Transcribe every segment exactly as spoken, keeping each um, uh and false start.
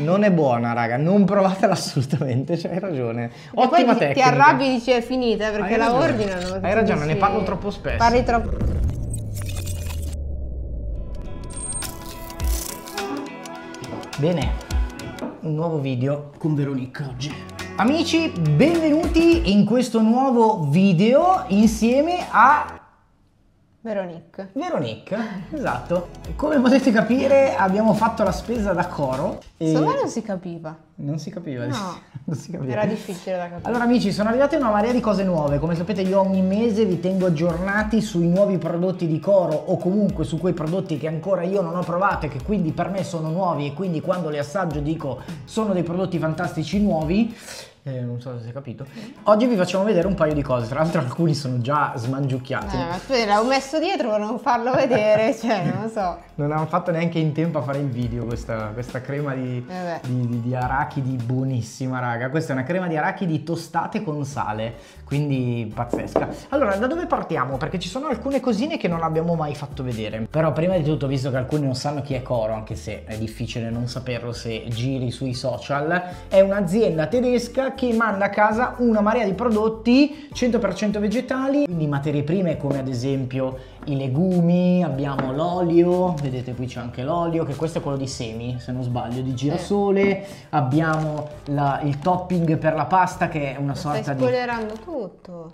non è buona, raga, non provatela assolutamente, cioè, hai ragione. E Ottima poi ti, tecnica. ti arrabbi e dici è finita perché Hai la ragione. ordinano. perché Hai tu ragione, dici- ne parlo troppo spesso. Parli troppo. Bene, un nuovo video con Veronica oggi. Amici, benvenuti in questo nuovo video insieme a Veronique. Veronica, esatto. Come potete capire abbiamo fatto la spesa da Coro. E... Secondo me non si capiva. Non si capiva, No, non si capiva. era difficile da capire. Allora amici, sono arrivate una marea di cose nuove. Come sapete io ogni mese vi tengo aggiornati sui nuovi prodotti di Coro o comunque su quei prodotti che ancora io non ho provato e che quindi per me sono nuovi e quindi quando li assaggio dico sono dei prodotti fantastici nuovi. Eh, non so se si è capito. Oggi vi facciamo vedere un paio di cose, tra l'altro alcuni sono già smangiucchiati. Eh, ma tu l'avevo messo dietro per non farlo vedere, cioè non lo so. Non hanno fatto neanche in tempo a fare il video questa, questa crema di, Eh di, di, di arachidi buonissima, raga. Questa è una crema di arachidi tostate con sale, quindi pazzesca. Allora, da dove partiamo? Perché ci sono alcune cosine che non abbiamo mai fatto vedere. Però prima di tutto, visto che alcuni non sanno chi è Coro, anche se è difficile non saperlo se giri sui social, è un'azienda tedesca che manda a casa una marea di prodotti cento per cento vegetali, quindi materie prime come ad esempio i legumi, abbiamo l'olio, vedete qui c'è anche l'olio, che questo è quello di semi se non sbaglio, di girasole, abbiamo la, il topping per la pasta che è una sorta Stai di... spoilerando tutto.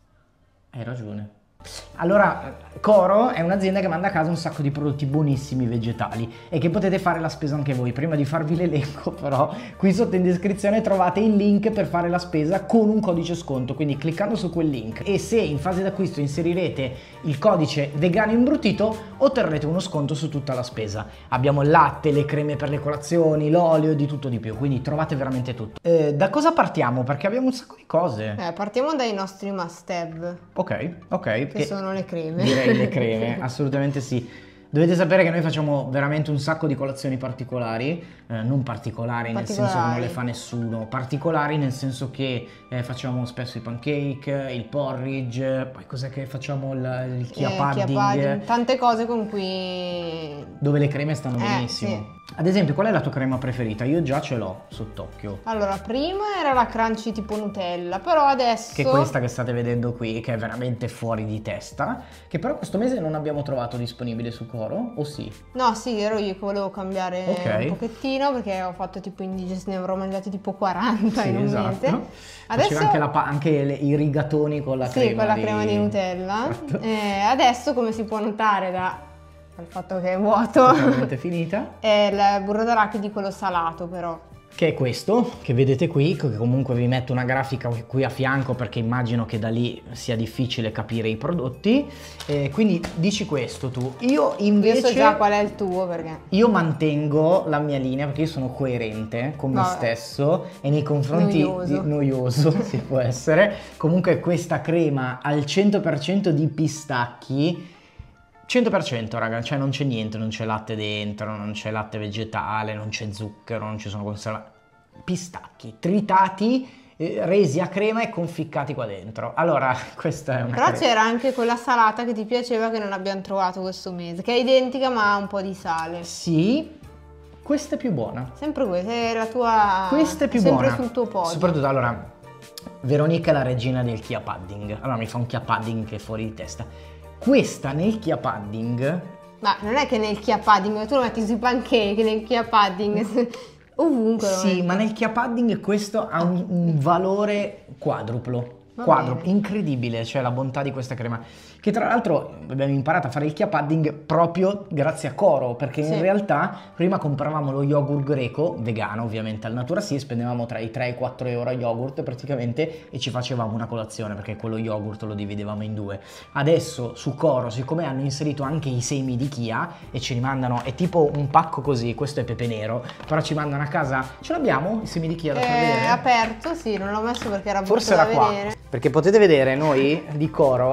Hai ragione. Allora, Coro è un'azienda che manda a casa un sacco di prodotti buonissimi vegetali e che potete fare la spesa anche voi. Prima di farvi l'elenco però, qui sotto in descrizione trovate il link per fare la spesa con un codice sconto, quindi cliccando su quel link e se in fase d'acquisto inserirete il codice vegano imbruttito otterrete uno sconto su tutta la spesa. Abbiamo il latte, le creme per le colazioni, l'olio e di tutto di più, quindi trovate veramente tutto. Eh, da cosa partiamo? Perché abbiamo un sacco di cose. Eh, partiamo dai nostri must have. Ok, ok. Che sono le creme. Direi le creme, assolutamente sì. Dovete sapere che noi facciamo veramente un sacco di colazioni particolari, eh, non particolari nel senso che non le fa nessuno, particolari nel senso che eh, facciamo spesso i pancake, il porridge, poi cos'è che facciamo, il, il chia Eh, pudding, chia pudding, tante cose con cui... dove le creme stanno Eh, benissimo. sì. Ad esempio, qual è la tua crema preferita? Io già ce l'ho sott'occhio. Allora, prima era la crunchy tipo Nutella, però adesso... Che è questa che state vedendo qui, che è veramente fuori di testa, che però questo mese non abbiamo trovato disponibile su Coro, o sì? No, sì, ero io che volevo cambiare Ok. un pochettino perché ho fatto tipo indigesti, ne avrò mangiati tipo quaranta Sì, in un esatto. mese. Adesso Adesso... anche, la pa- anche le- i rigatoni con la Sì, crema con la di... crema di Nutella. Esatto. Eh, adesso, come si può notare da... dal fatto che è vuoto, Totalmente finita. è il burro d'arachidi quello salato però. Che è questo, che vedete qui, che comunque vi metto una grafica qui a fianco perché immagino che da lì sia difficile capire i prodotti. Eh, quindi dici questo tu. Io invece... Io so già qual è il tuo perché... Io mantengo la mia linea perché io sono coerente con me Vabbè. stesso e nei confronti Noioso. di noioso si può essere. Comunque questa crema al cento per cento di pistacchi, cento per cento raga, cioè non c'è niente, non c'è latte dentro, non c'è latte vegetale, non c'è zucchero, non ci sono conservanti. Pistacchi tritati, eh, resi a crema e conficcati qua dentro. Allora, questa è una Però crema. c'era anche quella salata che ti piaceva che non abbiamo trovato questo mese, che è identica ma ha un po' di sale. Sì, questa è più buona. Sempre questa, è la tua... Questa è più sempre buona. sul tuo podio. Soprattutto, allora, Veronica è la regina del chia pudding. Allora mi fa un chia pudding che è fuori di testa. Questa nel chia pudding... Ma non è che nel chia pudding, tu lo metti sui pancake, nel chia pudding, ovunque lo Sì, metti. ma nel chia pudding questo ha un, un valore quadruplo. Va Quadruplo, bene. incredibile, cioè la bontà di questa crema. Che tra l'altro abbiamo imparato a fare il chia pudding proprio grazie a Coro, perché in Sì. realtà prima compravamo lo yogurt greco, vegano ovviamente al Natura Sì, spendevamo tra i tre e i quattro euro a yogurt praticamente e ci facevamo una colazione perché quello yogurt lo dividevamo in due. Adesso su Coro, siccome hanno inserito anche i semi di chia e ci rimandano, è tipo un pacco così, questo è pepe nero, però ci mandano a casa, ce l'abbiamo i semi di chia da far vedere? È aperto, sì, non l'ho messo perché era brutto Forse da era qua, vedere. perché potete vedere noi di Coro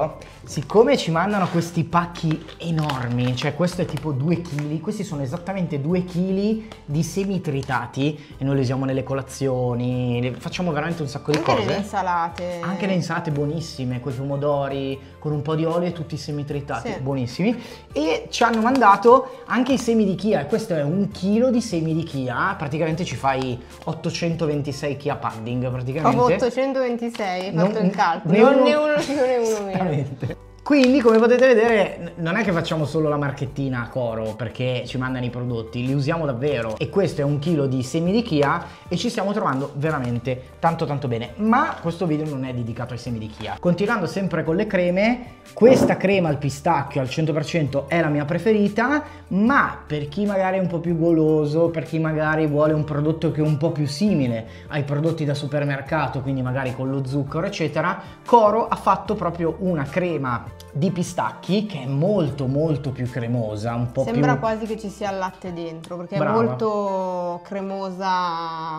siccome ci mandano questi pacchi enormi, cioè questo è tipo due chili, questi sono esattamente due chili di semi tritati e noi li usiamo nelle colazioni, facciamo veramente un sacco di Anche cose. Anche nelle insalate. Anche le insalate buonissime, con i pomodori, con un po' di olio e tutti i semi tritati, sì. buonissimi. E ci hanno mandato anche i semi di chia, e questo è un chilo di semi di chia, praticamente ci fai ottocentoventisei chia pudding praticamente. Ho ottocentoventisei, hai non, fatto il calcolo, né non uno, ne uno più né uno meno. Quindi, come potete vedere, non è che facciamo solo la marchettina a coro perché ci mandano i prodotti, li usiamo davvero. E questo è un chilo di semi di chia e ci stiamo trovando veramente tanto tanto bene. Ma questo video non è dedicato ai semi di chia. Continuando sempre con le creme, questa crema al pistacchio al cento per cento è la mia preferita, ma per chi magari è un po' più goloso, per chi magari vuole un prodotto che è un po' più simile ai prodotti da supermercato, quindi magari con lo zucchero eccetera, Coro ha fatto proprio una crema di pistacchi che è molto molto più cremosa, un po' sembra più... quasi che ci sia il latte dentro perché Brava. È molto cremosa,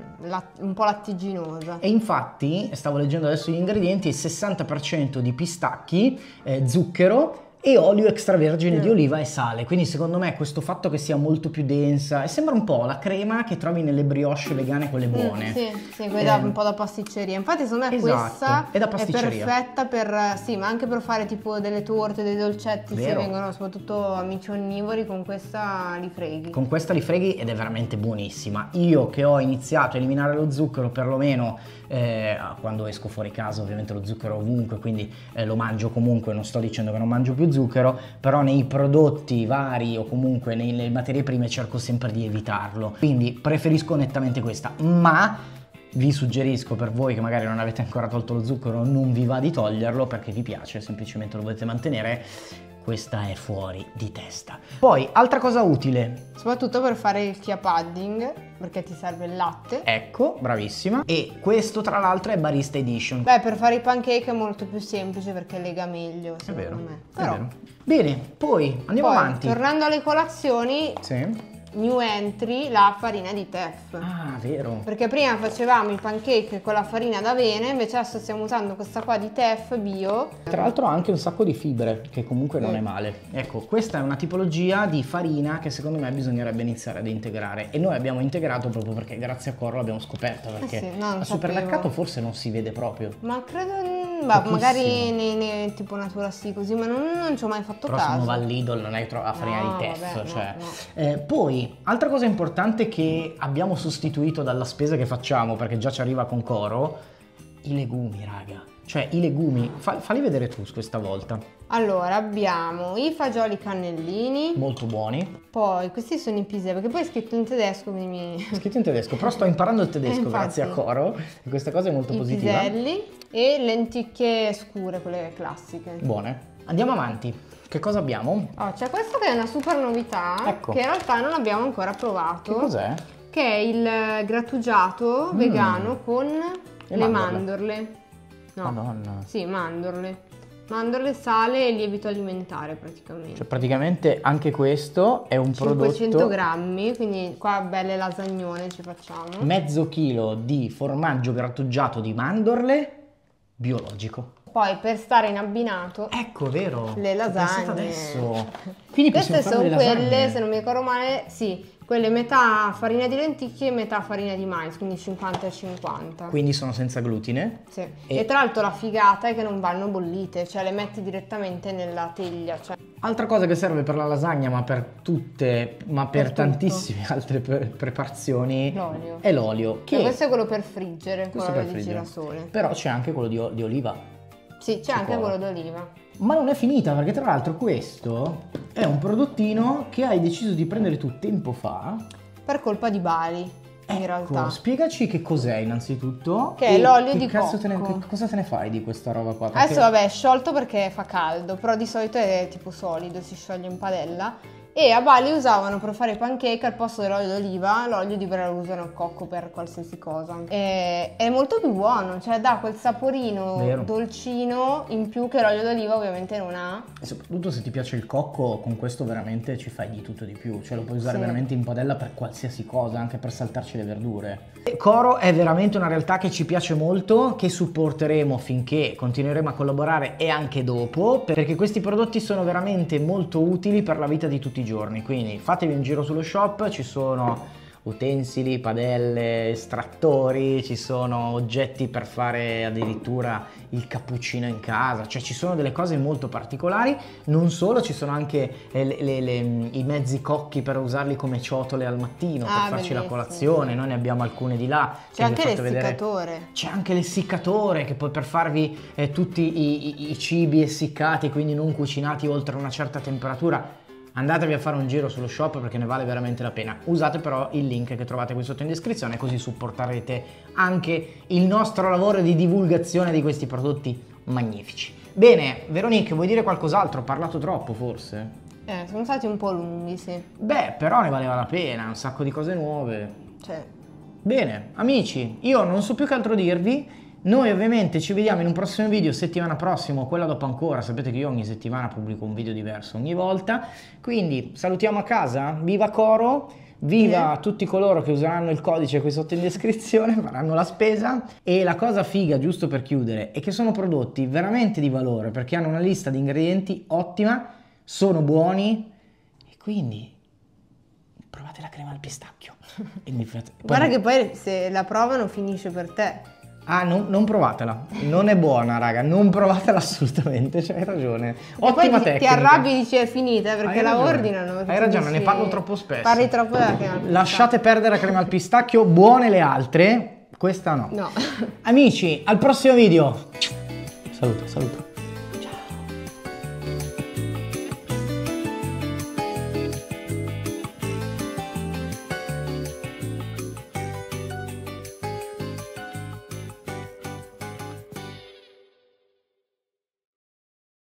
un po' lattiginosa. E infatti stavo leggendo adesso gli ingredienti: il sessanta per cento di pistacchi, eh, zucchero e olio extravergine mm. di oliva e sale, quindi secondo me questo fatto che sia molto più densa e sembra un po' la crema che trovi nelle brioche vegane, quelle buone. Mm, sì, sì, quella eh, un po' da pasticceria. Infatti secondo me esatto, questa è, da è perfetta per, sì, ma anche per fare tipo delle torte, dei dolcetti, se vengono soprattutto amici onnivori, con questa li freghi. Con questa li freghi ed è veramente buonissima. Io che ho iniziato a eliminare lo zucchero, perlomeno eh, quando esco fuori casa, ovviamente lo zucchero ovunque, quindi eh, lo mangio comunque, non sto dicendo che non mangio più zucchero, però nei prodotti vari o comunque nelle materie prime cerco sempre di evitarlo, quindi preferisco nettamente questa. Ma vi suggerisco, per voi che magari non avete ancora tolto lo zucchero, non vi va di toglierlo perché vi piace, semplicemente lo volete mantenere, questa è fuori di testa. Poi, altra cosa utile, soprattutto per fare il chia pudding, perché ti serve il latte. Ecco, bravissima. E questo tra l'altro è Barista Edition. Beh, per fare i pancake è molto più semplice perché lega meglio, secondo è vero, me. Però... È vero. Bene, poi andiamo poi, avanti. Tornando alle colazioni, sì. New entry, la farina di teff. Ah, vero. Perché prima facevamo i pancake con la farina d'avena, invece adesso stiamo usando questa qua di teff bio. Tra l'altro ha anche un sacco di fibre, che comunque non mm. è male. Ecco, questa è una tipologia di farina che secondo me bisognerebbe iniziare ad integrare. E noi abbiamo integrato proprio perché grazie a Coro l'abbiamo scoperto, perché eh sì, no, al supermercato forse non si vede proprio. Ma credo... Bah, magari nei, nei, tipo Natura sì così, ma non, non ci ho mai fatto Però caso. Però se uno va al Lidl non è che trova la farina no, di teff, vabbè, cioè. no, no. Eh, poi, altra cosa importante che abbiamo sostituito dalla spesa che facciamo, perché già ci arriva con Coro, i legumi, raga. Cioè, i legumi, fa, falli vedere tu questa volta. Allora, abbiamo i fagioli cannellini. Molto buoni. Poi, questi sono i pisè, perché poi è scritto in tedesco, quindi mi... È scritto in tedesco, però sto imparando il tedesco eh, grazie a Coro. E questa cosa è molto I positiva. piselli e lenticchie scure, quelle classiche. Buone. Andiamo avanti. Che cosa abbiamo? Oh, c'è questa che è una super novità, ecco. Che in realtà non abbiamo ancora provato. Che cos'è? Che è il grattugiato mm. vegano con le, le mandorle. No. Madonna. Sì, mandorle. Mandorle, sale e lievito alimentare praticamente. Cioè praticamente anche questo è un prodotto... cinquecento grammi, quindi qua belle lasagnone ci facciamo. Mezzo chilo di formaggio grattugiato di mandorle biologico. Poi per stare in abbinato, ecco, vero, le lasagne. Adesso. Quindi queste sono le quelle, se non mi ricordo male, sì, quelle metà farina di lenticchie e metà farina di mais, quindi cinquanta e cinquanta. Quindi sono senza glutine? Sì. E, e tra l'altro la figata è che non vanno bollite, cioè le metti direttamente nella teglia. Cioè... Altra cosa che serve per la lasagna, ma per tutte, ma per, per tantissime altre pre preparazioni, l'olio. È l'olio. Che... questo è quello per friggere, questo quello per di friggere. girasole. Però c'è anche quello di, di oliva. Sì, c'è anche quello d'oliva. Ma non è finita, perché tra l'altro questo è un prodottino che hai deciso di prendere tu tempo fa. Per colpa di Bali, ecco, in realtà. Spiegaci che cos'è innanzitutto. Che è l'olio di cazzo cocco. Te ne, che, cosa te ne fai di questa roba qua? Perché... Adesso vabbè è sciolto perché fa caldo, però di solito è tipo solido, si scioglie in padella. E a Bali usavano per fare i pancake al posto dell'olio d'oliva, l'olio di vera lo usano il cocco per qualsiasi cosa. E è molto più buono, cioè dà quel saporino Vero. dolcino in più che l'olio d'oliva ovviamente non ha. E soprattutto se ti piace il cocco, con questo veramente ci fai di tutto di più, cioè lo puoi usare Sì. veramente in padella per qualsiasi cosa, anche per saltarci le verdure. Coro è veramente una realtà che ci piace molto, che supporteremo finché continueremo a collaborare e anche dopo, perché questi prodotti sono veramente molto utili per la vita di tutti i giorni, quindi fatevi un giro sullo shop, ci sono utensili, padelle, estrattori, ci sono oggetti per fare addirittura il cappuccino in casa, cioè ci sono delle cose molto particolari. Non solo, ci sono anche le, le, le, i mezzi cocchi per usarli come ciotole al mattino, Ah, per farci la bellissimo. colazione. Noi ne abbiamo alcune di là. C'è che vi ho anche fatto vedere. l'essiccatore. C'è anche l'essiccatore che poi per farvi eh, tutti i, i, i cibi essiccati, quindi non cucinati oltre una certa temperatura. Andatevi a fare un giro sullo shop perché ne vale veramente la pena. Usate però il link che trovate qui sotto in descrizione, così supporterete anche il nostro lavoro di divulgazione di questi prodotti magnifici. Bene, Veronique, vuoi dire qualcos'altro? Ho parlato troppo forse? Eh, sono stati un po' lunghi, sì. Beh, però ne valeva la pena, un sacco di cose nuove. Cioè, Bene, amici, io non so più che altro dirvi. Noi ovviamente ci vediamo in un prossimo video settimana prossima o quella dopo ancora. Sapete che io ogni settimana pubblico un video diverso ogni volta. Quindi salutiamo a casa, viva Coro, viva Sì. tutti coloro che useranno il codice qui sotto in descrizione, faranno la spesa. E la cosa figa, giusto per chiudere, è che sono prodotti veramente di valore perché hanno una lista di ingredienti ottima, sono buoni e quindi provate la crema al pistacchio. E mi fate... poi- guarda che poi se la provano finisce per te. Ah, non, non provatela, non è buona raga, non provatela assolutamente, cioè, hai ragione. E Ottima poi ti, tecnica. ti arrabbi e dici è finita perché Hai la ragione. ordinano. perché Hai ragione, dici- ne parlo troppo spesso. Parli troppo della crema al pistacchio. Lasciate perdere la crema al pistacchio, buone le altre, questa no. No. Amici, al prossimo video. Saluto, saluto.